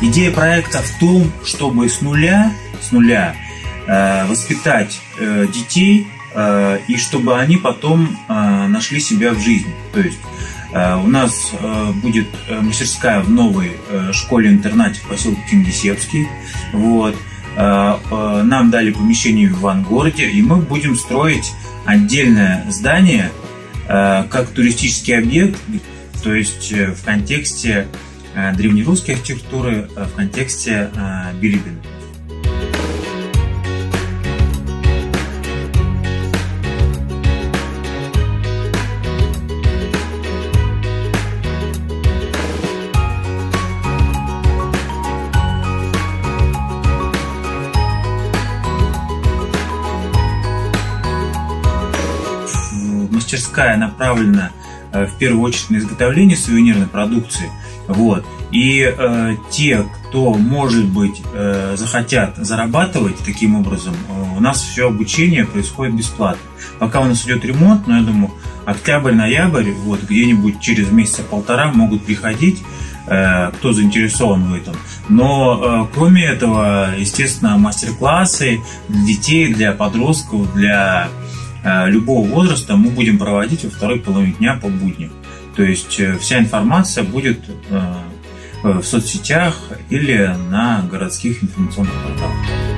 Идея проекта в том, чтобы с нуля воспитать детей, и чтобы они потом нашли себя в жизни. То есть у нас будет мастерская в новой школе-интернате в поселке Кингисеппский. Вот. Нам дали помещение в Ивангороде, и мы будем строить отдельное здание как туристический объект, то есть в контексте древнерусской архитектуры, в контексте Билибина. Мастерская направлена в первую очередь на изготовление сувенирной продукции. Вот. И те, кто, может быть, захотят зарабатывать таким образом, у нас все обучение происходит бесплатно. Пока у нас идет ремонт, но я думаю, октябрь-ноябрь, вот, где-нибудь через месяца полтора могут приходить, кто заинтересован в этом. Но кроме этого, естественно, мастер-классы для детей, для подростков, для любого возраста мы будем проводить во второй половине дня по будням. То есть вся информация будет в соцсетях или на городских информационных порталах.